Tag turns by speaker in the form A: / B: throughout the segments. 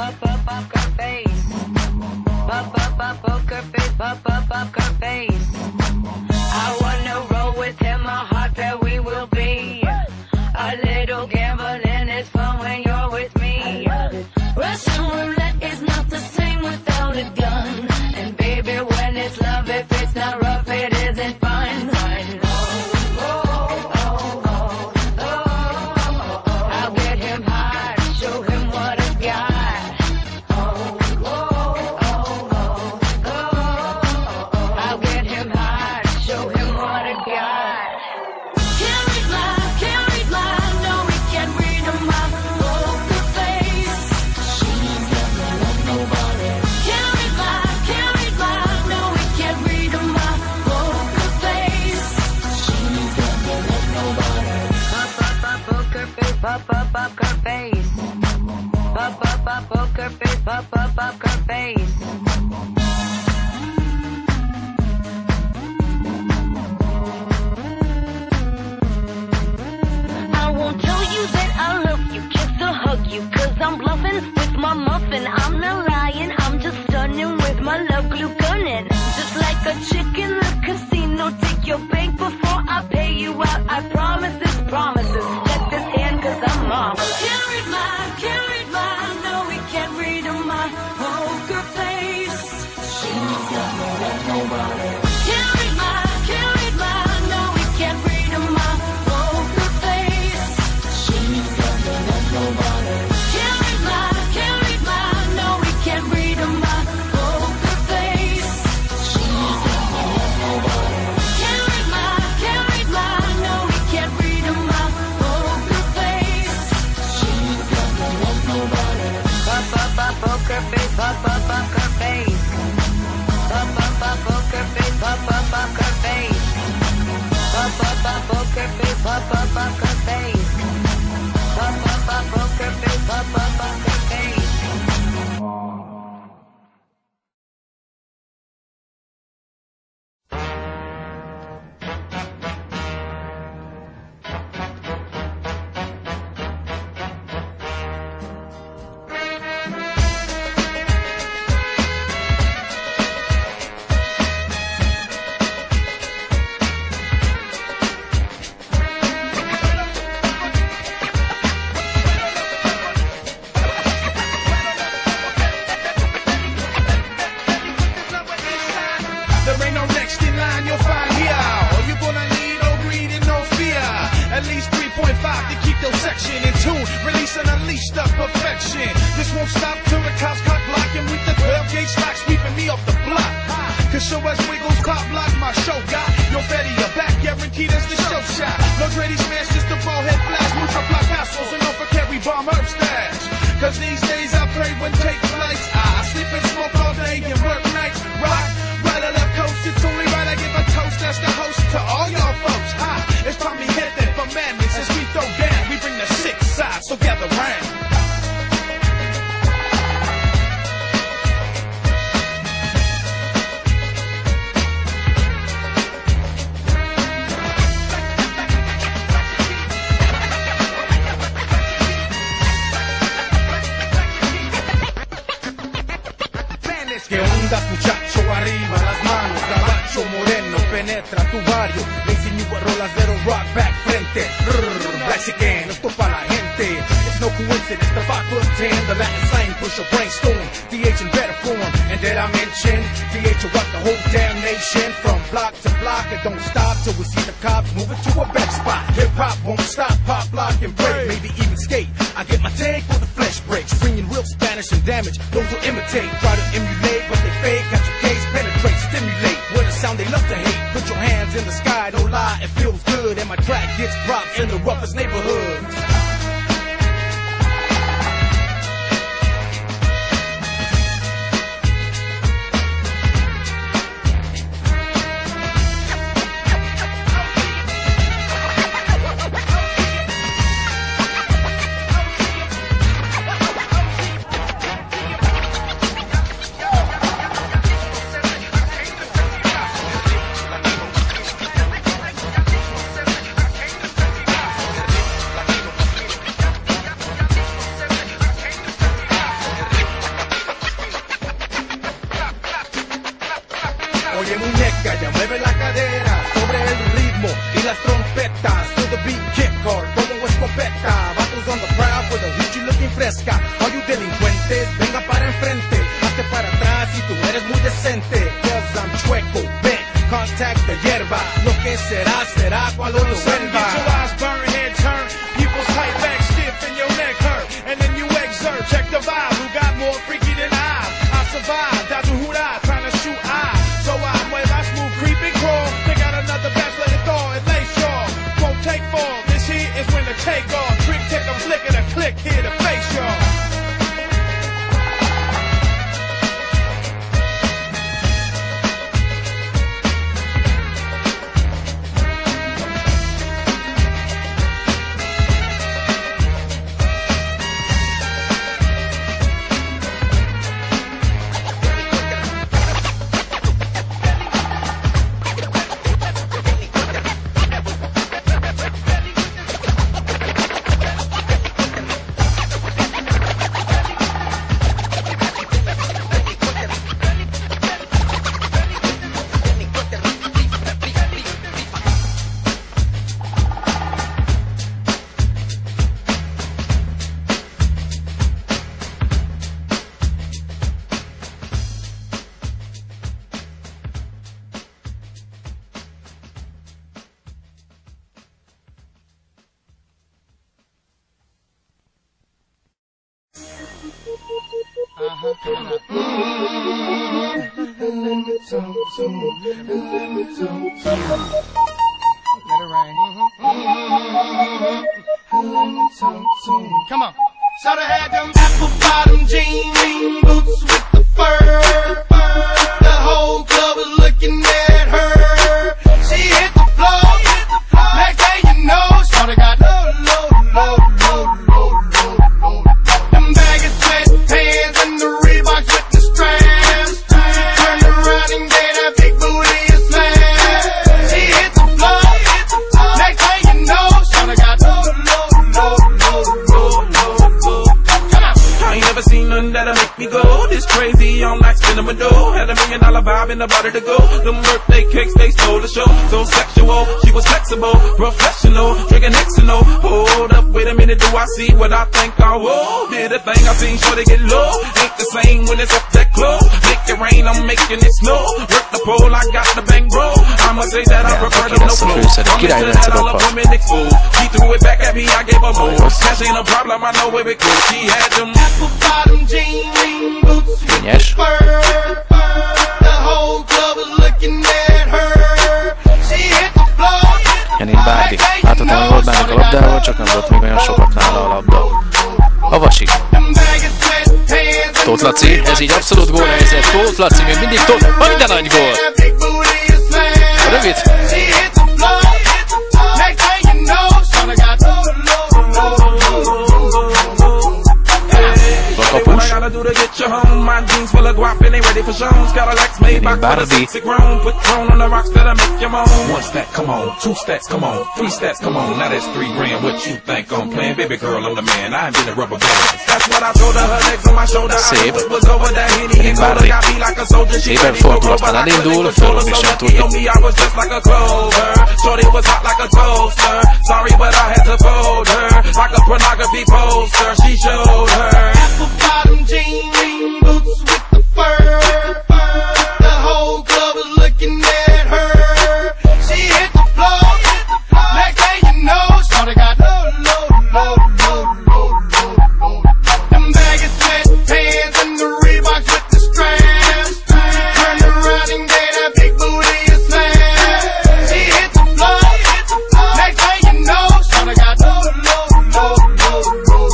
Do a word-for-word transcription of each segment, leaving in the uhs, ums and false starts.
A: up, up, poker face. Pop up, up, poker face. Pop up, poker face. I wanna roll with him, my heart that we will be. A little gambling is fun when you're with me. Russian roulette is not the same without a gun. And baby, when it's love, if it's not rough, it isn't fun. Fun. Oh, oh, oh, oh, oh, oh. I'll get him high, show him what I got. Oh, oh, oh, oh, oh, oh. I'll get him high, show him what I got. Can't read my, can't read my, no, we can't read my poker face. She's never loved nobody. Can't read my, can't read my, no, we can't read my poker face. She's never loved nobody. Pop up, pop poker face, pop up, poker face. Pop up, pop poker face, pop up, poker face. I won't tell you that I love you, kiss or hug you, cause I'm bluffing with my muffin. I'm not lying, I'm just stunning with my love glue gunning. Just like a chick in the casino, take your bank before I pay you out. I promise this, promises. Check this hand cause I'm mom. Can't read my, can't read my, no we can't read my poker face. She's got no love, nobody. Can't read my, can't read my, no we can't read my poker face. She's got no love, nobody. Can't read my, can't read my, no we can't read my poker face. She's got no love, nobody. Can't read my, can't read my, no we can't read my poker face. She's got no love, nobody. Pop up, pop poker face, pop up, poker face. Pop up, pop poker face, pop up, poker face. Pop up, pop poker face, pop up, poker face. Pop up, pop poker face, pop up, poker face.
B: There ain't no next in line you'll find here. All you're gonna need, no greed and no fear. At least three point five to keep your section in tune. Release and unleash the perfection. This won't stop till the cops cock block and with the twelve gauge stock sweeping me off the block. Cause show us wiggles, cop block, my show got your Betty, your back guaranteed as the show shot. No Grady smash, just the ball head blast. Mucho block castles and don't forget we bomb herb stash. Cause these days I pray when take flights. I sleep and smoke all day and work nights. Rock, right or left coast, it's only right I give a toast as the host to all y'all folks. Hi, it's time we hit that for madness as we throw down. We bring the six sides, so gather round.
C: ¿Qué ondas, muchacho? Arriba las manos, caballo moreno penetra tu barrio. Le insinúa rolas de rock back frente. Brrr, black again, esto pa' la gente. It's no coincidence, the five foot ten, the Latin slang push a brainstorm. D H in better form, and did I mention D H will rock the whole damn nation from block to block. It don't stop till we see the cops moving to a better spot. Hip hop won't stop, pop, lock, and break, maybe even skate. I get my take for the flesh breaks, bringing real Spanish and damage. Those who imitate try to emulate, but they fake. Got your case, penetrate, stimulate. With a sound they love to hate. Put your hands in the sky, don't lie, it feels good. And my track gets props in the roughest neighborhoods. pero Huchi looking fresca. All you delincuentes, venga para enfrente. Hazte para atrás y tú eres muy decente. Cause I'm chueco, ven, contact the hierba. Lo que será, será cuando lo vuelva.
B: Get your eyes burn, head turn. People's tight back stiff and your neck hurt. And then you exert, check the vibe. Who got more freaky than I? I survived, I do hurrah, trying to shoot eyes. So I mueva smooth, creep and crawl. They got another batch, let it thaw and lay shaw. Won't take fall, this here is when the take off. Trick, take a flick and a click, here to face y'all.
D: Come on.
B: Shoulda had them apple bottom jean boots with the fur. The whole club was looking at her. She hit the floor. Next thing you know, shoulda got low, low, low, low, low, low, low. Them baggy sweatpants and the Reeboks with the straps. Turned around and gave that big booty a slam. She hit the floor. Next thing you know, shoulda got low, low, low, low, low, low.
E: I ain't never seen nothing that'll make me go this crazy. I'm like spinning my dough. Had a million dollar vibe in the body to go. Them birthday cakes, they stole the show. So sexual, she was flexible, professional, drinking Xano. Hold up, wait a minute, do I see what I think I will? Did a thing I seen, sure they get low. Ain't the same when it's up that close. Make it rain, I'm making it snow. Work the pole, I got the bang bro. I'ma say that I prefer to no flow. She threw it back at me, I gave her more. Cash ain't a problem, I know where it goes. She had them apple bottom jean boots with the fur. The whole club was looking at her. She hit the floor.
F: Janine Bárdi. Láthatóan hogy volt bennük a labdával, csak nem volt még olyan sokat nála a labda. A Vasik. Tóth Laci, ez így abszolút gólhelyzet. Tóth Laci még mindig Tóth. Majd de nagy gól! A rövid. Kapus. Janine Bárdi.
E: One stack, come on, two stacks, come on, three stacks, come on. Now that's three grand. What you think I'm playing? Baby girl, I'm the man. I ain't been a rubber band. That's what I told her. Her legs on my shoulder.
F: Szép. Janine Bárdi. Szépen fordulat, ha elindul, fölrúgni sem tudja.
E: Shorty was hot like a toaster. Sorry, but I had to fold her like a pornography poster. She showed her apple bottom jean boots with the fur. The whole club was looking at her. She hit the floor. Next thing you know, shorty got low, low, low, low, low, low, low. Them baggy sweatpants and the Reeboks with the straps. Turned around and gave that big booty a slam. She hit the floor. Next thing you know, shorty got low, low, low, low, low,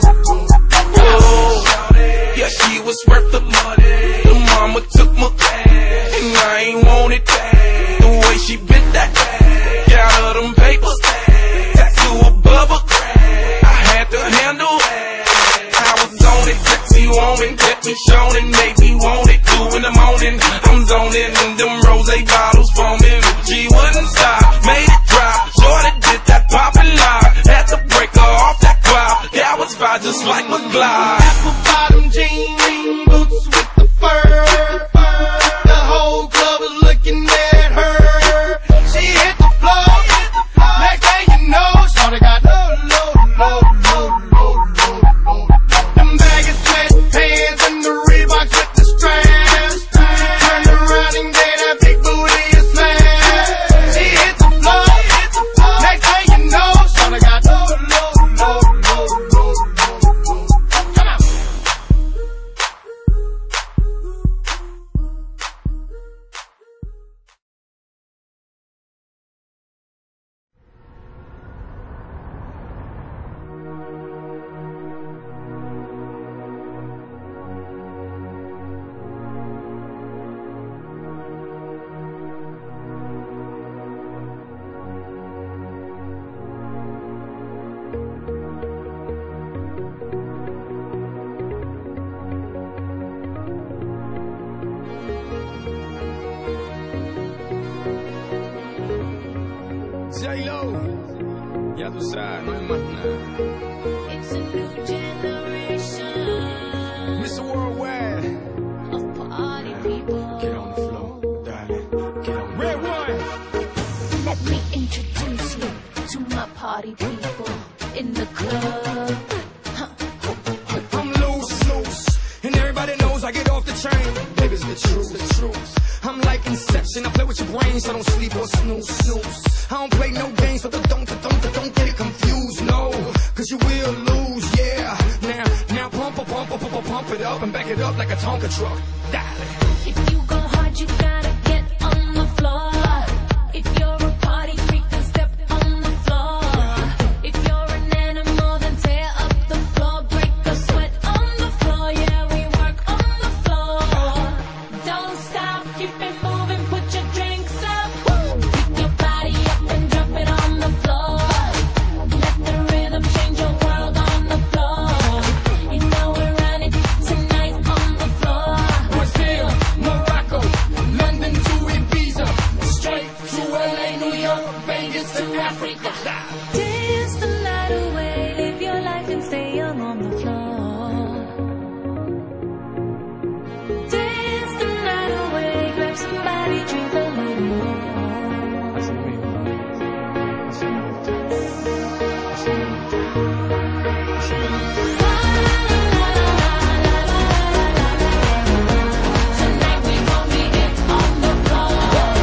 E: low. Yeah, she was worth the money. The mama took my cash, and I ain't want it back. The way she bit that ass, got her them papers, tattoo above her crack. I had to handle it. I was on it, sexy woman, kept me showing, made me want it. Two in the morning, I'm zoning, and them rose bottles foaming. She wouldn't stop, made it drop. Shorty did that poppin' lock, had to break her off that cloud. That was fire, just like McGlide. Apple bottom jean boots with the fur. The whole club was looking at her. She hit the floor. Next thing you know, shorty got low, low, low, low, low, low. demostrar, no hay más nada.
A: It's a new generation
E: Mister Worldwide,
A: of party people.
E: get on the floor, darling, get on the Red one.
A: Let me introduce you to my party people in the club.
C: I'm loose, loose, and everybody knows I get off the train. Baby's the truth, the truth. I'm like Inception, I play with your brain, so don't sleep or snooze, snooze. I don't play no games, so don't, don't, don't, don't get it confused, no, cause you will lose, yeah. Now, now pump, pump, pump, pump, pump, pump it up and back it up like a Tonka truck. Dale.
A: If you go hard, you gotta get on the floor. If you're a party freak, then step on the floor. If you're an animal, then tear up the floor. Break a sweat on the floor, yeah, we work on the floor. Don't stop, keep it moving, put your drinks up. Pick your body up and drop it on the floor. Let the rhythm change your world on the floor. You know we're running tonight on the floor.
C: Brazil, Morocco, London to Ibiza, straight to L A, New York, Vegas to Africa.
A: Dance the night away, live your life and stay young on the floor. Dance the night away, grab somebody, drink a little more. Tonight we gon' be it on the floor.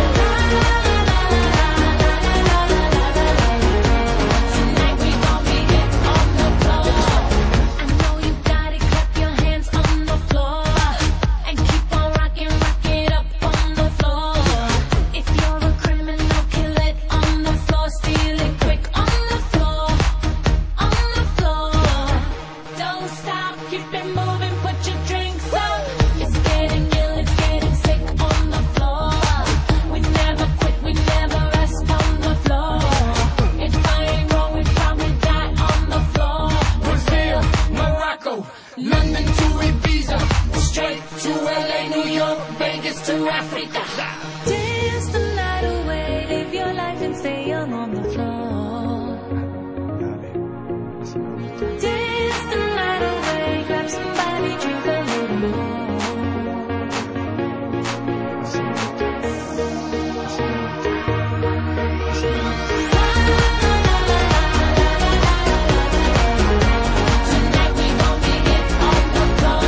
A: Tonight we gon' be it on the floor. I know you got it, clap your hands on the floor. And keep on rocking, rock it up on the floor. If you're a criminal, kill it on the floor. Steal it quick on the floor. On the floor. Don't stop, keep it moving, put your drinks up. It's getting ill, it's getting sick on the floor. We never quit, we never rest on the floor. If I ain't wrong, we probably die on the floor.
C: Brazil, Morocco, London to Ibiza, straight to L A, New York, Vegas to Africa.
A: Dance the night away, live your life and stay young on the floor. Dance the night away, grab somebody, drink a little more. Tonight we gon' be it on the floor.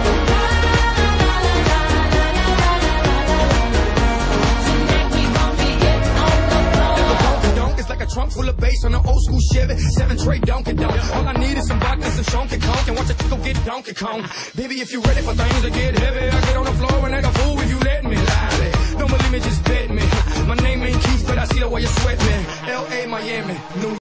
A: Tonight we gon' be it on the floor.
C: Donkey donk, it's like a trunk full of bass on an old school Chevy, seven tray Donkey Donk. All I need is some vodka, some Shonky Conk, and watch a go get Donkey Kong. Baby, if you ready for things to get heavy, I get on the floor and act a fool if you let me. Lie. Don't believe me, just bet me. My name ain't Keith, but I see the way you sweat me. L A, Miami, New